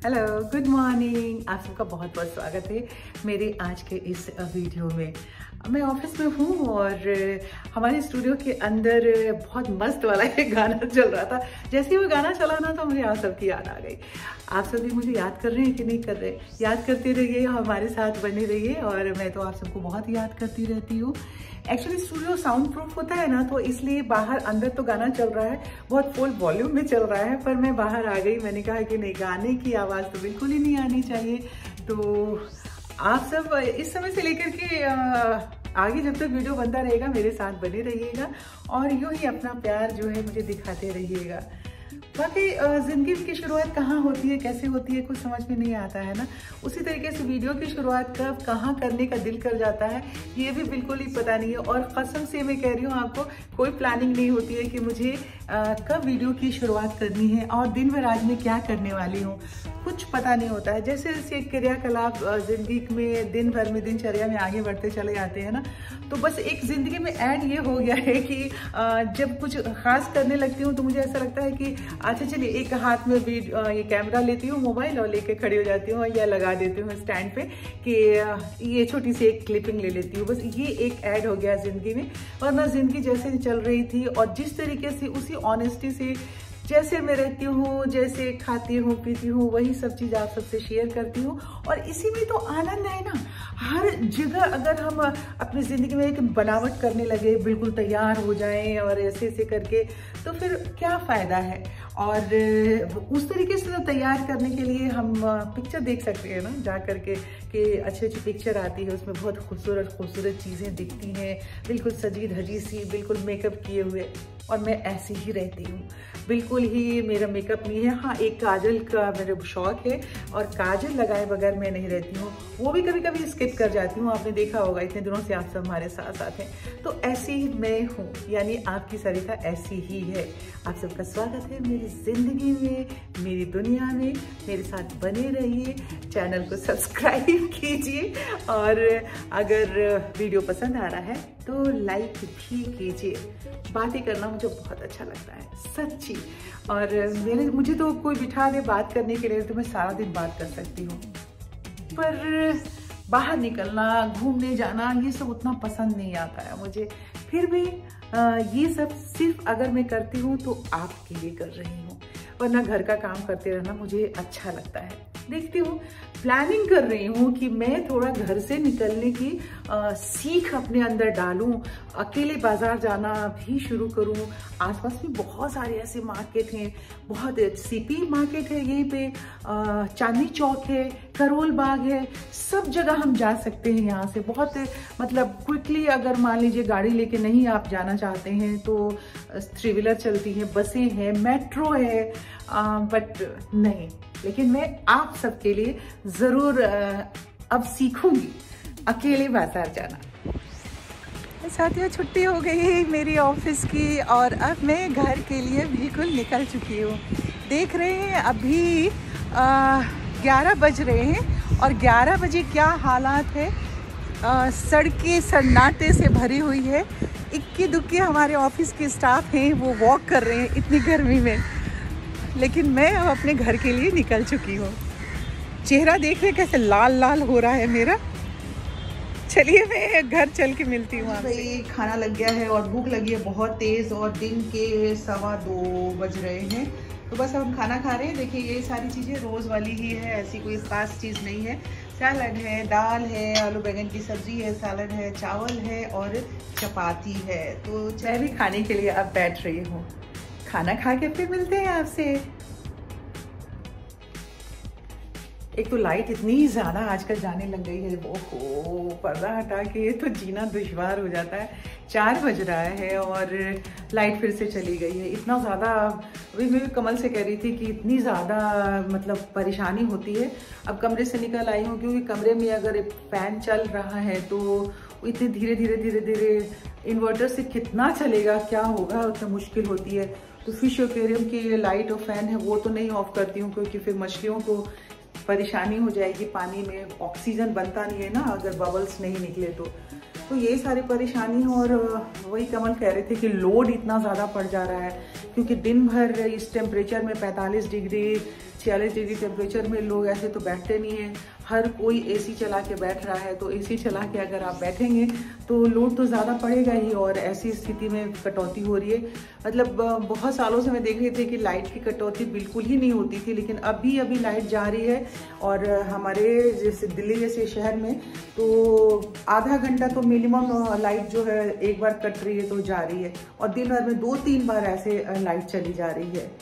Hello, good morning. आप सबका बहुत बहुत स्वागत है मेरे आज के इस वीडियो में। मैं ऑफिस में हूँ और हमारे स्टूडियो के अंदर बहुत मस्त वाला एक गाना चल रहा था। जैसे ही वो गाना चला ना तो मुझे आप सबकी याद आ गई। आप सभी मुझे याद कर रहे हैं कि नहीं कर रहे? याद करते रहिए, हमारे साथ बने रहिए। और मैं तो आप सबको बहुत याद करती रहती हूँ। एक्चुअली स्टूडियो साउंड प्रूफ होता है ना, तो इसलिए बाहर, अंदर तो गाना चल रहा है, बहुत फुल वॉल्यूम में चल रहा है, पर मैं बाहर आ गई। मैंने कहा कि नहीं, गाने की आवाज़ तो बिल्कुल ही नहीं आनी चाहिए। तो आप सब इस समय से लेकर के आगे जब तक वीडियो बनता रहेगा मेरे साथ बने रहिएगा और यूं ही अपना प्यार जो है मुझे दिखाते रहिएगा। बाकी जिंदगी की शुरुआत कहाँ होती है, कैसे होती है, कुछ समझ में नहीं आता है ना। उसी तरीके से वीडियो की शुरुआत कब कहाँ करने का दिल कर जाता है ये भी बिल्कुल ही पता नहीं है। और कसम से मैं कह रही हूँ आपको, कोई प्लानिंग नहीं होती है कि मुझे कब वीडियो की शुरुआत करनी है और दिन भर आज मैं क्या करने वाली हूँ, कुछ पता नहीं होता है। जैसे जैसे क्रियाकलाप जिंदगी में दिन भर में, दिनचर्या में आगे बढ़ते चले जाते हैं ना, तो बस एक जिंदगी में ऐड ये हो गया है कि जब कुछ खास करने लगती हूँ तो मुझे ऐसा लगता है कि अच्छा चलिए, एक हाथ में भी ये कैमरा लेती हूँ, मोबाइल, और लेके खड़ी हो जाती हूँ या लगा देती हूँ स्टैंड पे कि ये छोटी सी एक क्लिपिंग ले लेती हूँ। बस ये एक ऐड हो गया जिंदगी में। वरना जिंदगी जैसे चल रही थी और जिस तरीके से, उसी ऑनेस्टी से जैसे मैं रहती हूँ, जैसे खाती हूँ पीती हूँ, वही सब चीज़ आप सबसे शेयर करती हूँ। और इसी में तो आनंद है ना। हर जगह अगर हम अपनी ज़िंदगी में एक बनावट करने लगे, बिल्कुल तैयार हो जाएं और ऐसे ऐसे करके, तो फिर क्या फ़ायदा है। और उस तरीके से तो तैयार करने के लिए हम पिक्चर देख सकते हैं ना, जा करके कि अच्छी अच्छी पिक्चर आती है, उसमें बहुत खूबसूरत खूबसूरत चीज़ें दिखती हैं, बिल्कुल सजी धजी सी, बिल्कुल मेकअप किए हुए। और मैं ऐसी ही रहती हूँ, बिल्कुल ही मेरा मेकअप नहीं है। हाँ, एक काजल का मेरे शौक है और काजल लगाए बगैर मैं नहीं रहती हूँ। वो भी कभी कभी स्किप कर जाती हूँ, आपने देखा होगा, इतने दिनों से आप सब हमारे साथ साथ हैं। तो ऐसी ही मैं हूँ, यानी आपकी सरिता ऐसी ही है। आप सबका स्वागत है मेरी ज़िंदगी में, मेरी दुनिया में। मेरे साथ बने रहिए, चैनल को सब्सक्राइब कीजिए और अगर वीडियो पसंद आ रहा है तो लाइक भी कीजिए। बातें करना मुझे बहुत अच्छा लगता है, सच्ची। और मुझे तो कोई बिठा दे बात करने के लिए तो मैं सारा दिन बात कर सकती हूँ, पर बाहर निकलना, घूमने जाना, ये सब उतना पसंद नहीं आता है मुझे। फिर भी ये सब सिर्फ अगर मैं करती हूँ तो आपके लिए कर रही हूँ, वरना घर का काम करते रहना मुझे अच्छा लगता है। देखती हूँ, प्लानिंग कर रही हूँ कि मैं थोड़ा घर से निकलने की सीख अपने अंदर डालूं, अकेले बाजार जाना भी शुरू करूँ। आसपास में बहुत सारे ऐसे मार्केट हैं, बहुत सीपी मार्केट है यहीं पे, चांदनी चौक है, करोल बाग है, सब जगह हम जा सकते हैं यहाँ से। बहुत मतलब क्विकली, अगर मान लीजिए गाड़ी लेके नहीं आप जाना चाहते हैं तो थ्री व्हीलर चलती हैं, बसें हैं, मेट्रो है, बट नहीं। लेकिन मैं आप सबके लिए ज़रूर अब सीखूंगी अकेले बाजार जाना। साथियों, छुट्टी हो गई है मेरी ऑफिस की और अब मैं घर के लिए बिल्कुल निकल चुकी हूँ। देख रहे हैं अभी 11 बज रहे हैं और 11 बजे क्या हालात है। सड़कें सन्नाटे से भरी हुई है। इक्की दुक्की हमारे ऑफिस के स्टाफ हैं, वो वॉक कर रहे हैं इतनी गर्मी में। लेकिन मैं अब अपने घर के लिए निकल चुकी हूँ। चेहरा देख रहे कैसे लाल लाल हो रहा है मेरा। चलिए मैं घर चल के मिलती हूँ आपसे। खाना लग गया है और भूख लगी है बहुत तेज़, और दिन के 2:15 बज रहे हैं। तो बस अब हम खाना खा रहे हैं। देखिए, ये सारी चीज़ें रोज़ वाली ही है, ऐसी कोई ख़ास चीज़ नहीं है। सैलड है, दाल है, आलू बैंगन की सब्ज़ी है, सैलड है, चावल है और चपाती है। तो मैं भी खाने के लिए अब बैठ रही हूँ। खाना खा के फिर मिलते हैं आपसे। एक तो लाइट इतनी ज़्यादा आजकल जाने लग गई है, वो पर्दा हटा के तो जीना दुश्वार हो जाता है। 4 बज रहा है और लाइट फिर से चली गई है। इतना ज़्यादा, अभी मैं कमल से कह रही थी कि इतनी ज़्यादा मतलब परेशानी होती है। अब कमरे से निकल आई हूँ क्योंकि कमरे में अगर एक फ़ैन चल रहा है तो इतने धीरे धीरे इन्वर्टर से कितना चलेगा, क्या होगा, उतना मुश्किल होती है। तो फिश एक्वेरियम की लाइट और फैन है वो तो नहीं ऑफ करती हूँ, क्योंकि फिर मछलियों को परेशानी हो जाएगी। पानी में ऑक्सीजन बनता नहीं है ना अगर बबल्स नहीं निकले तो ये सारी परेशानी है। और वही कमल कह रहे थे कि लोड इतना ज़्यादा पड़ जा रहा है, क्योंकि दिन भर इस टेम्परेचर में 45 डिग्री 46 डिग्री टेम्परेचर में लोग ऐसे तो बैठते नहीं हैं। हर कोई एसी चला के बैठ रहा है, तो एसी चला के अगर आप बैठेंगे तो लोड तो ज़्यादा पड़ेगा ही, और ऐसी स्थिति में कटौती हो रही है। मतलब बहुत सालों से मैं देख रही थी कि लाइट की कटौती बिल्कुल ही नहीं होती थी, लेकिन अभी लाइट जा रही है। और हमारे जैसे दिल्ली जैसे शहर में तो आधा घंटा तो मिनिमम लाइट जो है एक बार कट रही है तो जा रही है, और दिन भर में 2-3 बार ऐसे लाइट चली जा रही है।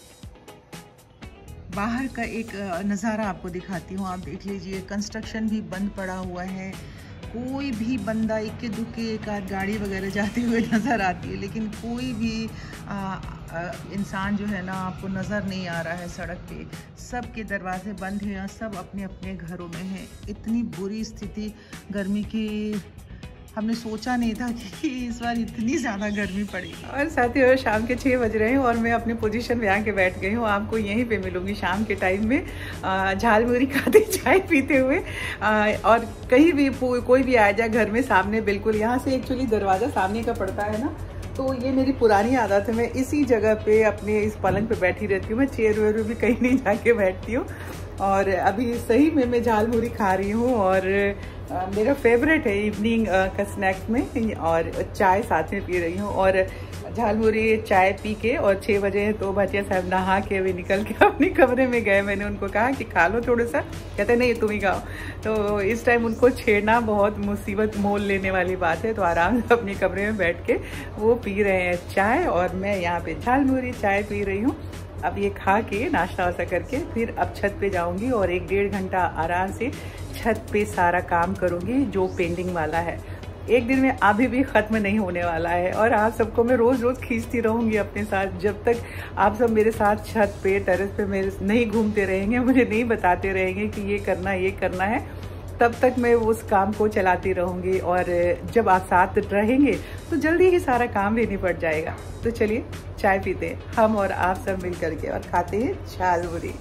बाहर का एक नज़ारा आपको दिखाती हूँ, आप देख लीजिए। कंस्ट्रक्शन भी बंद पड़ा हुआ है, कोई भी बंदा इक्के दुक्के एक आध गाड़ी वगैरह जाते हुए नज़र आती है, लेकिन कोई भी इंसान जो है ना आपको नज़र नहीं आ रहा है सड़क पे। सब के दरवाजे बंद हैं, सब अपने अपने घरों में हैं। इतनी बुरी स्थिति गर्मी की हमने सोचा नहीं था कि इस बार इतनी ज़्यादा गर्मी पड़ेगी। और साथियों, शाम के 6 बज रहे हैं और मैं अपनी पोजीशन में आके बैठ गई हूँ। आपको यहीं पे मिलूंगी शाम के टाइम में झालमुरी खाते चाय पीते हुए। और कहीं भी कोई भी आ जाए घर में सामने, बिल्कुल यहाँ से एक्चुअली दरवाज़ा सामने का पड़ता है ना, तो ये मेरी पुरानी आदत है। मैं इसी जगह पे अपने इस पलंग पे बैठी रहती हूँ। मैं चेयर वेयर भी कहीं नहीं जाके बैठती हूँ। और अभी सही में मैं झालमुरी खा रही हूँ, और मेरा फेवरेट है इवनिंग का स्नैक्स में, और चाय साथ में पी रही हूँ। और झालमुरी चाय पी के और 6 बजे हैं तो भाटिया साहब नहा के अभी निकल के अपने कमरे में गए। मैंने उनको कहा कि खा लो थोड़ा सा, कहते नहीं तुम ही खाओ। तो इस टाइम उनको छेड़ना बहुत मुसीबत मोल लेने वाली बात है, तो आराम से अपने कमरे में बैठ के वो पी रहे हैं चाय, और मैं यहाँ पे झालमुरी चाय पी रही हूँ। अब ये खा के नाश्ता वास्ता करके फिर अब छत पे जाऊंगी, और 1-1.5 घंटा आराम से छत पे सारा काम करूंगी जो पेंडिंग वाला है। एक दिन में अभी भी ख़त्म नहीं होने वाला है, और आप सबको मैं रोज़ रोज़ खींचती रहूँगी अपने साथ। जब तक आप सब मेरे साथ छत पे टेरेस पे मेरे नहीं घूमते रहेंगे, मुझे नहीं बताते रहेंगे कि ये करना है, तब तक मैं उस काम को चलाती रहूँगी। और जब आप साथ रहेंगे तो जल्दी ही सारा काम भी निपट जाएगा। तो चलिए चाय पीते हैं हम और आप सब मिल करके, और खाते हैं झालमुरी।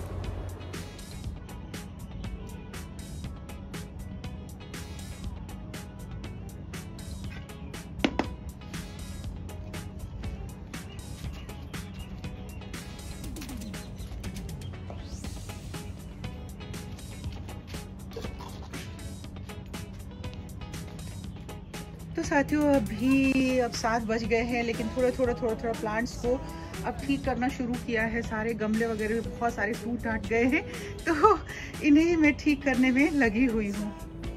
तो साथियों, अभी अब 7 बज गए हैं, लेकिन थोड़ा प्लांट्स को अब ठीक करना शुरू किया है। सारे गमले वगैरह भी बहुत सारे टूट टाट गए हैं, तो इन्हें मैं ठीक करने में लगी हुई हूँ।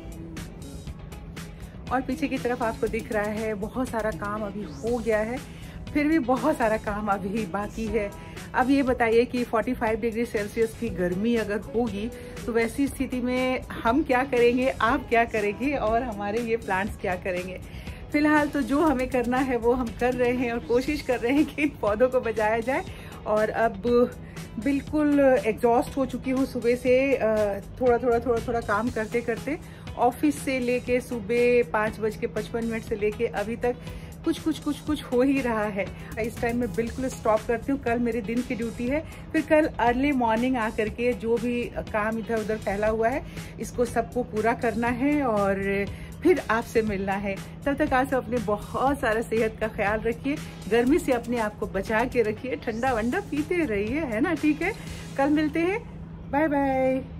और पीछे की तरफ आपको दिख रहा है बहुत सारा काम अभी हो गया है, फिर भी बहुत सारा काम अभी बाकी है। अब ये बताइए कि 45 डिग्री सेल्सियस की गर्मी अगर होगी तो वैसी स्थिति में हम क्या करेंगे, आप क्या करेंगे, और हमारे ये प्लांट्स क्या करेंगे। फिलहाल तो जो हमें करना है वो हम कर रहे हैं, और कोशिश कर रहे हैं कि इन पौधों को बचाया जाए। और अब बिल्कुल एग्जॉस्ट हो चुकी हूँ सुबह से, थोड़ा काम करते करते। ऑफिस से लेके सुबह 5:55 से लेके अभी तक कुछ हो ही रहा है। इस टाइम में बिल्कुल स्टॉप करती हूँ। कल मेरे दिन की ड्यूटी है, फिर कल अर्ली मॉर्निंग आकर के जो भी काम इधर उधर फैला हुआ है इसको सबको पूरा करना है, और फिर आपसे मिलना है। तब तक आप सब अपने बहुत सारा सेहत का ख्याल रखिए, गर्मी से अपने आप को बचा के रखिए, ठंडा वंडा पीते रहिए, है ना। ठीक है, कल मिलते हैं, बाय बाय।